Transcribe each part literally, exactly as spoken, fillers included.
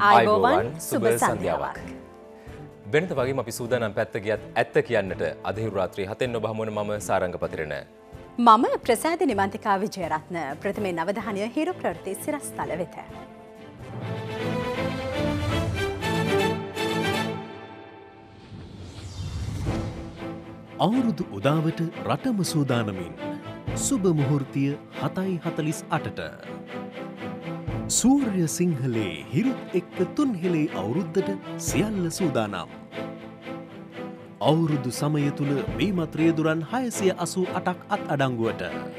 ආයුබෝවන් සුබ සන්ධ්‍යාවක්. වෙනත වගේම අපි සූදානම් පැත්ත ගියත් ඇත්ත කියන්නට අධිරු රාත්‍රී හතෙන් ඔබ හමුවන මම සාරංග පතිරණ. මම ප්‍රසාද නිමන්තිකා විජයරත්න. ප්‍රථමයෙන් අවධානය හිරු ප්‍රවෘත්ති සිරස්තල වෙත. අවුරුදු උදාවට රටම සූදානමින් සුබ මුහුර්තිය හතයි හතලිස් අටට සූර්ය සිංහලේ හිරුත් එක්ක තුන්හෙලේ අවුරුද්දට සියල්ල සූදානම්. අවුරුදු සමය තුළ බීමත් රියදුරන් හයසිය අසූ අටක් අත් අඩංගුවට.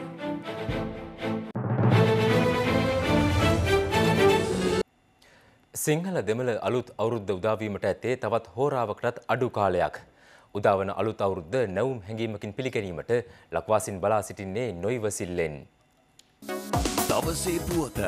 සිංහල දෙමළ අලුත් අවුරුද්ද උදාවීමට ඇත්තේ තවත් හෝරාවකටත් අඩු කාලයක්. උදාවන අලුත් අවුරුද්ද නැවුම් හැඟීමකින් පිළිගැනීමට ලක්වාසින් බලා සිටින්නේ නොයිවසිල්ලෙන්. දවසේ පුවත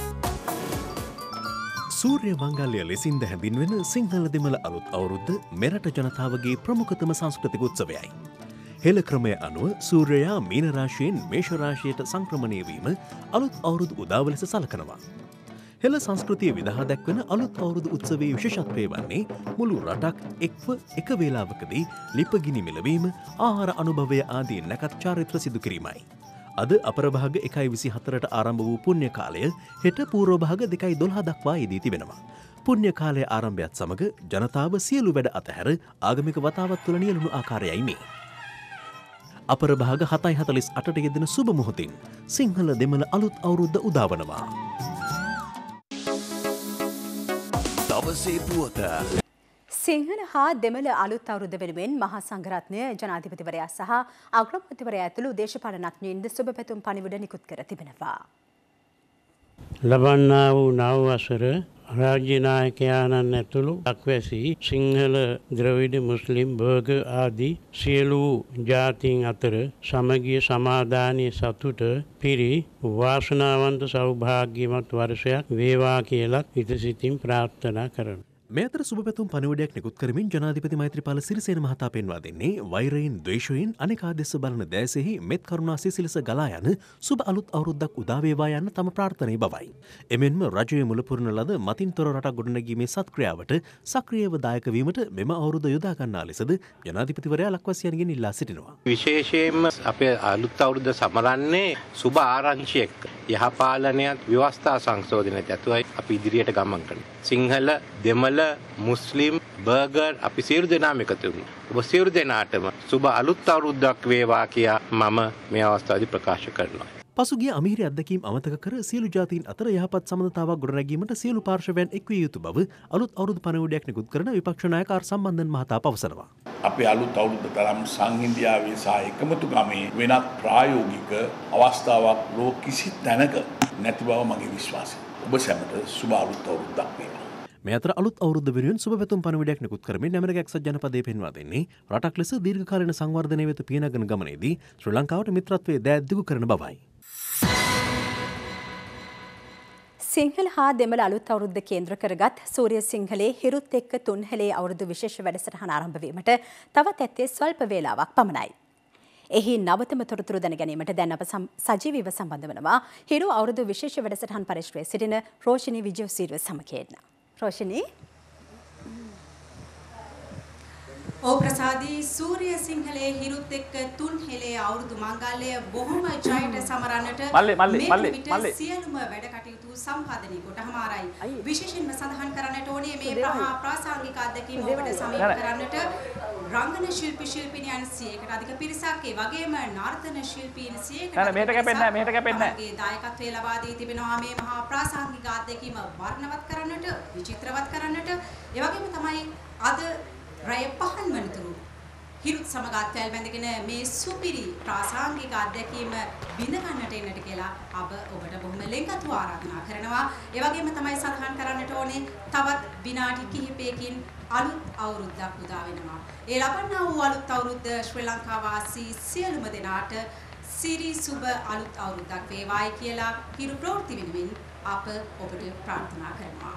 සූර්ය මංගල්‍ය ලෙසින්ද හැඳින්වෙන සිංහල දෙමළ අලුත් අවුරුද්ද මෙරට ජනතාවගේ ප්‍රමුඛතම සංස්කෘතික උත්සවයයි. හෙළ ක්‍රමය අනුව සූර්යයා මීන රාශියෙන් මේෂ රාශියට සංක්‍රමණය වීම අලුත් අවුරුදු උදාව ලෙස සලකනවා. හෙළ සංස්කෘතිය විදහා දැක්වන අලුත් අවුරුදු උත්සවයේ විශේෂත්වය වන්නේ මුළු රටක් එක්ව එක වේලාවකදී ලිපගිනි මෙලවීම, ආහාර අනුභවය ආදී නැකත් චාරිත්‍ර සිදු කිරීමයි. අද අපරභාග එකයි විසි හතරට ආරම්භ වූ පුණ්‍ය කාලය හෙට පූර්වභාග දෙකයි දොළහ දක්වා යෙදී තිබෙනවා. පුණ්‍ය කාලයේ ආරම්භයත් සමග ජනතාව සියලු වැඩ අතහැර ආගමික වතාවත් තුළ නියැලුණු ආකාරයයි මේ. අපරභාග හතයි හතලිස් අටට යෙදෙන සුබ මොහොතින් සිංහල දෙමළ අලුත් අවුරුද්ද උදාවනවා. දවසේ පුවත සිංහල හා දෙමළ අලුත් අවුරුද්ද වෙනුවෙන් මහා සංඝරත්නය ජනාධිපතිවරයා සහ අග්‍රාමාත්‍යවරයා ඇතුළු දේශපාලනඥයින්ද සුබ පැතුම් පණිවිඩ නිකුත් කර තිබෙනවා. ලබන්නා වූ නව වසර රාජ්‍ය නායකයාණන් ඇතුළු අක්වැසි සිංහල ද්‍රවිඩ මුස්ලිම් බර්ග ආදී සියලු ජාතීන් අතර සමගිය සමාදානය සතුට පිරි වාසනාවන්ත සෞභාග්‍යමත් වර්ෂයක් වේවා කියලා හිතසිතින් ප්‍රාර්ථනා කරනවා. මේ අතර සුබ පැතුම් පණිවිඩයක් නිකුත් කරමින් ජනාධිපති මෛත්‍රීපාල සිරිසේන මහතා පෙන්වා දෙන්නේ වෛරයෙන් ද්වේෂයෙන් අනෙකා දෙස බලන දැසෙහි මෙත් කරුණා සිසිලස ගලා යන සුබ අලුත් අවුරුද්දක් උදා වේවා යන්න තම ප්‍රාර්ථනාවේ බවයි. එමෙන්ම රජයේ මුල පුරන ලද මතින් තොර රටක් ගොඩනැගීමේ සත්ක්‍රියාවට සක්‍රියව දායක වීමට මෙම අවුරුද්ද යොදා ගන්නා ලෙසද ජනාධිපතිවරයා ලක්වාසියන්ගෙන් ඉල්ලා සිටිනවා. විශේෂයෙන්ම අපේ අලුත් අවුරුද්ද සමරන්නේ සුබ ආරංචියක් යහපාලනයත් ව්‍යවස්ථා සංශෝධනයත් ඇතුවයි අපි ඉදිරියට ගමන් කරනවා. සිංහල දෙමළ මුස්ලිම් බර්ගර් අපි සියලු දෙනාම එකතු වුණා. ඔබ සියලු දෙනාටම සුබ අලුත් අවුරුද්දක් වේවා කියා මම මේ අවස්ථාවේදී ප්‍රකාශ කරනවා. පසුගිය අමිහිරි අත්දැකීම් අමතක කර සියලු ජාතීන් අතර යහපත් සම්බන්ධතාවක් ගොඩනැගීමට සියලු පාර්ශවයන් එක්විය යුතු බව අලුත් අවුරුදු පණිවිඩයක් නිකුත් කරන විපක්ෂ නායක ආර් සම්බන්ධන් මහතා පවසනවා. අපේ අලුත් අවුරුද්ද තරම් සංහිඳියාවේ සහ එකමුතුකමේ වෙනත් ප්‍රායෝගික අවස්ථාවක් ලෝක කිසි තැනක නැති බව මගේ විශ්වාසය. ඔබ සැමට සුබ අලුත් අවුරුද්දක් වේවා. මේ අතර අලුත් අවුරුද්ද වෙනුවෙන් සුබ පැතුම් පණිවිඩයක් නිකුත් කරමින් ඇමරික එක්සත් ජනපදයේ පෙන්වා දෙන්නේ රටක් ලෙස දීර්ඝකාලීන සංවර්ධනය වෙත පියනගෙන ගමනේදී ශ්‍රී ලංකාවට මිත්‍රත්වයේ දෑත් දිගු කරන බවයි. සිංහල හා දෙමළ අලුත් අවුරුද්ද කේන්ද්‍ර කරගත් සූර්ය සිංහලේ හිරුත් එක්ක තුන්හෙලේ අවුරුදු විශේෂ වැඩසටහන ආරම්භ වීමට තවත් ඇත්තේ ස්වල්ප වේලාවක් පමණයි. එහි නවතම තොරතුරු දැන ගැනීමට දැන් අප සජීවීව සම්බන්ධ වෙනවා හිරු අවුරුදු විශේෂ වැඩසටහන් පරිශ්‍රයේ සිටින රෝෂිනී විජයසීරිය සමග. රෝෂිනී ඕ ප්‍රසාදී සූර්ය සිංහලේ හිරුත් එක්ක තුන් හෙලේ අවුරුදු මංගල්‍ය බොහොම ජයට සමරන්නට මේ සියලුම වැඩ කටයුතු සම්පාදනය කොට හමාරයි. විශේෂයෙන්ම සඳහන් කරන්නට ඕනේ මේ ප්‍රහා ප්‍රාසංගික අත්දැකීම් ඔබට සමීප කරන්නට රංගන ශිල්පී ශිල්පිනියන් සියයකට අධික පිරිසක් ඒ වගේම නර්තන ශිල්පීන් සියයකට නෑ මෙහෙට කැපෙන්නේ නෑ මෙහෙට කැපෙන්නේ නෑ. ඒ දායකත්වයේ ලබා දී තිබෙනවා මේ මහා ප්‍රාසංගික අත්දැකීම වර්ණවත් කරන්නට විචිත්‍රවත් කරන්නට ඒ වගේම තමයි අද රය පහන් වනතුරු හිරුත් සමග අත්වැල් බැඳගෙන මේ සුපිරි ප්‍රාසංගික අත්දැකීම බිඳ ගන්නට එන්නට කියලා අප ඔබට බොහොම ලෙන්ගතු ආරාධනා කරනවා. ඒ වගේම තමයි සඳහන් කරන්නට ඕනේ තවත් විනාඩි කිහිපයකින් අලුත් අවුරුද්දක් උදා වෙනවා. ඒ ලබන්නා වූ අලුත් අවුරුද්ද ශ්‍රී ලංකා වාසී සියලුම දෙනාට සිරි සුබ අලුත් අවුරුද්දක් වේවායි කියලා හිරු ප්‍රවෘත්ති වෙනුවෙන් අප ඔබට ප්‍රාර්ථනා කරනවා.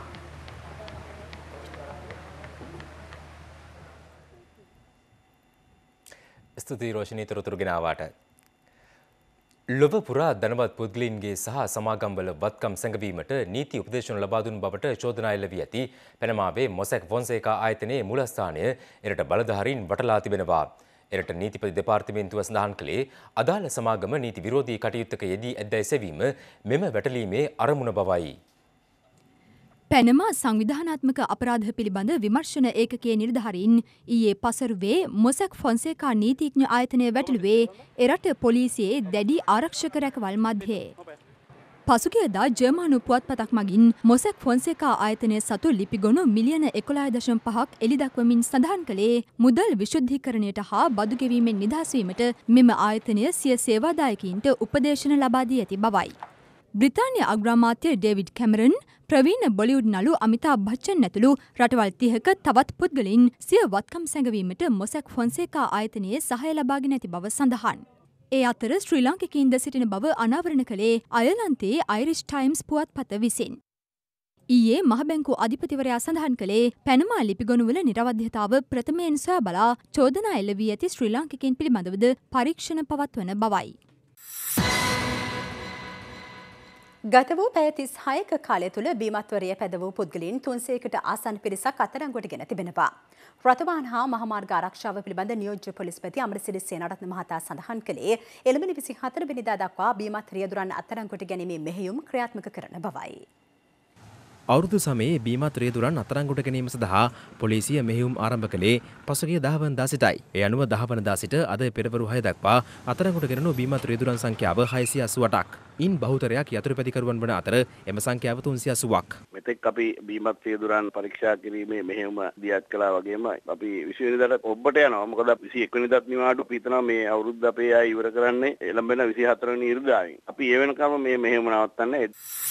ස්තුතියි රෝෂිනී තොරතුරු ගෙනාවාට. ලොව පුරා ධනවත් පුද්ගලයින්ගේ සහ සමාගම්වල වත්කම් සැඟවීමට නීති උපදේශන ලබා දුන් බවට චෝදනා එල්ල වී ඇති පැනමාවේ මොසැක් ෆොන්සේකා ආයතනයේ මූලස්ථානය එරට බලධාරීන් වටලා තිබෙනවා. එරට නීතිපති දෙපාර්තමේන්තුව සඳහන් කළේ අදාළ සමාගම නීති විරෝධී කටයුත්තක යෙදී ඇද්දැයි සෙවීම මෙම වැටලීමේ අරමුණ බවයි. පැනමා සංවිධානාත්මක අපරාධ පිළිබඳ විමර්ශන ඒකකයේ නිලධාරීන් ඊයේ පසරුවේ මොසැක් ෆොන්සේකා නීතිඥ ආයතනය වැටළුවේ එරට පොලිසියේ දැඩි ආරක්ෂක රැකවල් මධ්‍යයේ. පසුගියදා ජර්මානු පුවත්පතක් මගින් මොසැක් ෆොන්සේකා ආයතනය සතු ලිපිගොනු මිලියන එකොළහ දශම පහක් එළිදක්වමින් සඳහන් කළේ මුදල් විශුද්ධීකරණයට හා බදු ගෙවීමෙන් නිදහස් වීමට මෙම ආයතනය සිය සේවාදායකයින්ට උපදේශන ලබා දී ඇති බවයි. බ්‍රිතාන්‍ය අග්‍රාමාත්‍ය ඩේවිඩ් කැමරන් ප්‍රවීණ බොලිවුඩ් නළු අමිතාබ් බච්චන් ඇතුළු රටවල් තිහක තවත් පුද්ගලයින් සිය වත්කම් සැඟවීමට මොසැක් ෆොන්සේකා ආයතනයේ සහාය ලබාගෙන ඇති බව සඳහන්. ඒ අතර ශ්‍රී ලාංකිකයින්ද සිටින බව අනාවරණ කළේ අයර්ලන්තයේ අයිරිෂ් ටයිම්ස් පුවත්පත විසින්. ඊයේ මහබැංකු අධිපතිවරයා සඳහන් කළේ පැනමා ලිපිගොනුවල නිරවධ්‍යතාව ප්‍රථමයෙන් සොයා බලා චෝදනා එල්ල වී ඇති ශ්‍රී ලාංකිකයින් පිළිබඳවද පරීක්ෂණ පවත්වන බවයි. ගත වූ පැය තිස් හයක කාලය තුළ බීමත්වරය පැද වූ පුද්ගලයන් තුන්සේකට ආසන්න පිරිසක් අත්අඩංගුවට ගෙන තිබෙනවා. රථවාහන හා මහමාර්ග ආරක්ෂාව පිළිබඳ නියෝජ්‍ය පොලිස්පති අමරසිරි සේනාරත්න මහතා සඳහන් කළේ එළඹෙන විසිහතර වෙනිදා දක්වා බීමත් රියදුරන් අත්අඩංගුවට ගැනීමේ මෙහෙයුම් ක්‍රියාත්මක කරන බවයි. අවුරුදු සමයේ බීමත් රියදුරන් අත්අඩංගුවට ගැනීම සඳහා පොලිසිය මෙහෙයුම් ආරම්භ කළේ පසුගිය දහ වනදා සිටයි. ඒ අනුව දහ වනදා සිට අද පෙරවරු හය දක්වා අත්අඩංගුවට ගෙනුණු බීමත් රියදුරන් සංඛ්‍යාව හයසිය අසූඅටක්. ඉන් බහුතරයක් යතුරුපැදිකරුවන් වන අතර එම සංඛ්‍යාව තුන්සිය අසූවක්. මෙතෙක් අපි බීමත් රියදුරන් පරීක්ෂා කිරීමේ මෙහෙයුම දියත් කළා වගේම අපි විසි වෙනිදාට ඔබට යනවා. මොකද විසි එක් වෙනිදාත් නිවාඩු අපි හිතනවා මේ අවුරුද්ද අපේ අය ඉවර කරන්නේ එළඹෙන විසිහතර වෙනි ඉරිදාවෙන්. අපි ඒ වෙනකම් මේ මෙහෙයුම නවත්තන්නේ.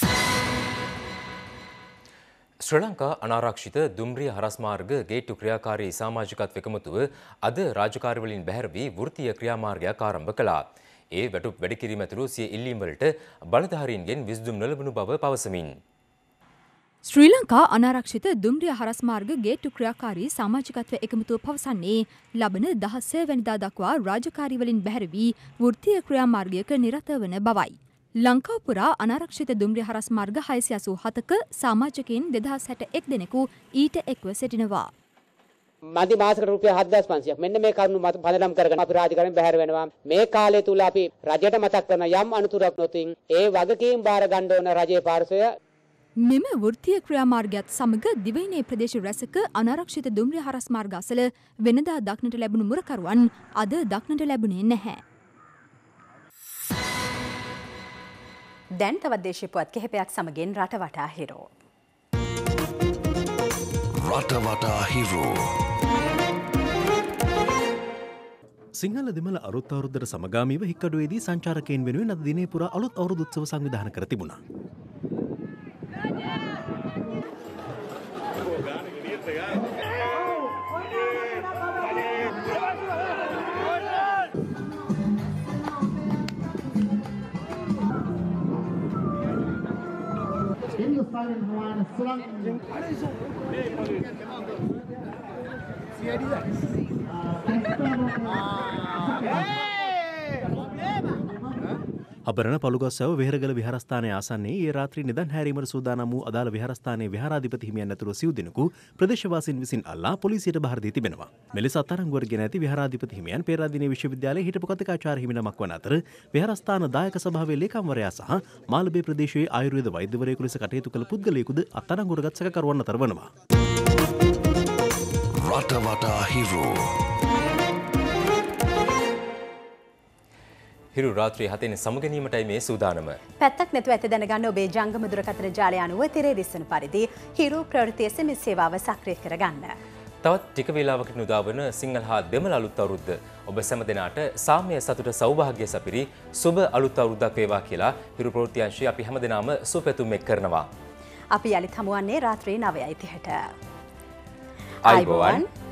ශ්‍රී ලංකා අනාරක්ෂිත දුම්රිය හරස්මාර්ග ගේට්ටු ක්‍රියාකාරී සමාජිකත්ව එකමුතුව අද රාජකාරිවලින් බැහැර වී වෘත්තීය ක්‍රියාමාර්ගයක් ආරම්භ කළා. ඒ වැටුප් වැඩි කිරීම ඇතුළු සිය ඉල්ලීම් වලට බලධාරීන්ගෙන් විසඳුම් නොලබනු බව පවසමින් ශ්‍රී ලංකා අනාරක්ෂිත දුම්රිය හරස්මාර්ග ගේට්ටු ක්‍රියාකාරී සමාජිකත්ව එකමුතුව පවසන්නේ ලබන දහසය වෙනිදා දක්වා රාජකාරිවලින් බැහැර වී වෘත්තීය ක්‍රියාමාර්ගයක නිරත වන බවයි. ලංකාව පුරා අනාරක්ෂිත දුම්රිය හරස් මාර්ග හයසිය අසූහතක සමාජකයින් දෙදහස් හැට එක් දෙනෙකු ඊට එක්ව සිටිනවා. මදි මාසකට රුපියල් හත්දාස් පන්සියයක් මෙන්න මේ කරුණු මත පදනම් කරගෙන අපි රාජකාරියෙන් බැහැර වෙනවා. මේ කාලය තුල අපි රජයට මතක් කරන යම් අනුතුරක් නොතින් ඒ වගකීම් බාර ගන්න ඕන රජයේ පාර්ශවය. මෙම වෘත්තීය ක්‍රියාමාර්ගයත් සමග දිවයිනේ ප්‍රදේශ රැසක අනාරක්ෂිත දුම්රිය හරස් මාර්ග අසල වෙනදා දක්නට ලැබුණු මුරකරුවන් අද දක්නට ලැබුණේ නැහැ. දැන් තවත් දේශීය පුවත් කිහිපයක් සමගින් රටවටා හිරෝ. රටවටා හිරෝ. සිංහල දෙමළ අලුත් අවුරුද්දට සමගාමීව හික්කඩුවේදී සංචාරකයන් වෙනුවෙන් අද දිනේ පුරා අලුත් අවුරුදු උත්සව සංවිධානය කර තිබුණා. අබරණ පළුගස්සව වෙහෙරගල විහාරස්ථානයේ ආසන්නයේ ඒ රාත්‍රී නිදන් හැරීමට සූදානම් වූ අදාළ විහාරස්ථානයේ විහාරාධිපති හිමියන් ඇතුළු සිව් දෙනෙකු ප්‍රදේශවාසීන් විසින් අල්ලා පොලිසියට බහර දී තිබෙනවා. මෙලෙස අත්අඩංගුවට ගෙන ඇති විහාරාධිපති හිමියන් පේරාදෙණිය විශ්වවිද්‍යාලයේ හිටපු කතිකාචාර්ය හිමි නමක් වන අතර විහාරස්ථාන දායක සභාවේ ලේකම්වරයා සහ මාළඹේ ප්‍රදේශයේ ආයුර්වේද වෛද්‍යවරයෙකු ලෙස කටයුතු කළ පුද්ගලයෙකුද අත්අඩංගුවට ගත් සැකකරුවන් අතර වනවා. රටවටා හිරෝ. හිරු රාත්‍රී හතෙන් සමගැනීමටයි මේ සූදානම. පැත්තක් නැතුව ඇත දැනගන්න ඔබේ ජංගම දුරකථන ජාලය අනුව තිරේ දිස්සන පරිදි හිරු ප්‍රවෘත්ති එස් එම් එස් සේවාව සක්‍රිය කරගන්න. තවත් ටික වේලාවකට උදාවන සිංහල හා දෙමළ අලුත් අවුරුද්ද ඔබ සැම දෙනාට සාමය සතුට සෞභාග්‍ය සපිරි සුබ අලුත් අවුරුද්දක් වේවා කියලා හිරු ප්‍රවෘත්ති අංශය අපි හැමදෙනාම සුපැතුම් එක් කරනවා. අපි යලිත් හමුවන්නේ රාත්‍රී නවයයි තිහට. ආයිබෝවන්.